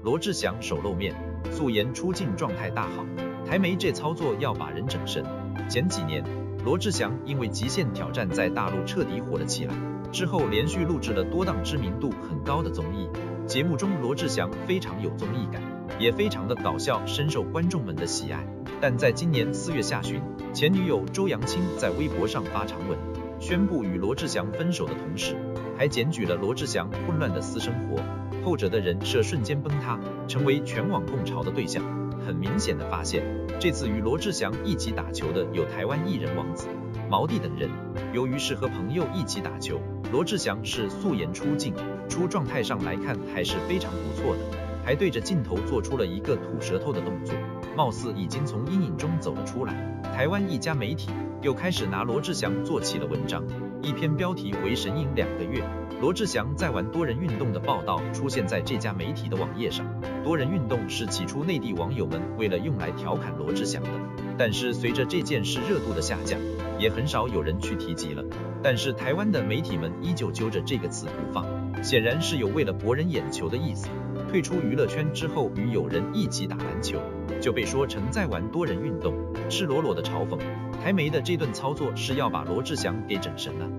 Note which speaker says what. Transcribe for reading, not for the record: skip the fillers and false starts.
Speaker 1: 罗志祥首露面，素颜出镜状态大好，台媒这操作要把人整神。前几年，罗志祥因为极限挑战在大陆彻底火了起来，之后连续录制了多档知名度很高的综艺，节目中罗志祥非常有综艺感，也非常的搞笑，深受观众们的喜爱。但在今年4月下旬，前女友周扬青在微博上发长文，宣布与罗志祥分手的同时，还检举了罗志祥混乱的私生活，后者的人设瞬间崩塌，成为全网共嘲的对象。很明显的发现，这次与罗志祥一起打球的有台湾艺人王子、毛弟等人。由于是和朋友一起打球，罗志祥是素颜出镜，出状态上来看还是非常不错的，还对着镜头做出了一个吐舌头的动作，貌似已经从阴影中走了出来。台湾一家媒体又开始拿罗志祥做起了文章，一篇标题为神隐2个月，罗志祥在玩多人运动的报道出现在这家媒体的网页上。多人运动是起初内地网友们为了用来调侃罗志祥的，但是随着这件事热度的下降，也很少有人去提及了。但是台湾的媒体们依旧揪着这个词不放，显然是有为了博人眼球的意思。退出娱乐圈之后，与友人一起打篮球，就被说成在玩多人运动，赤裸裸的嘲讽。台媒的这顿操作是要把罗志祥给整神了。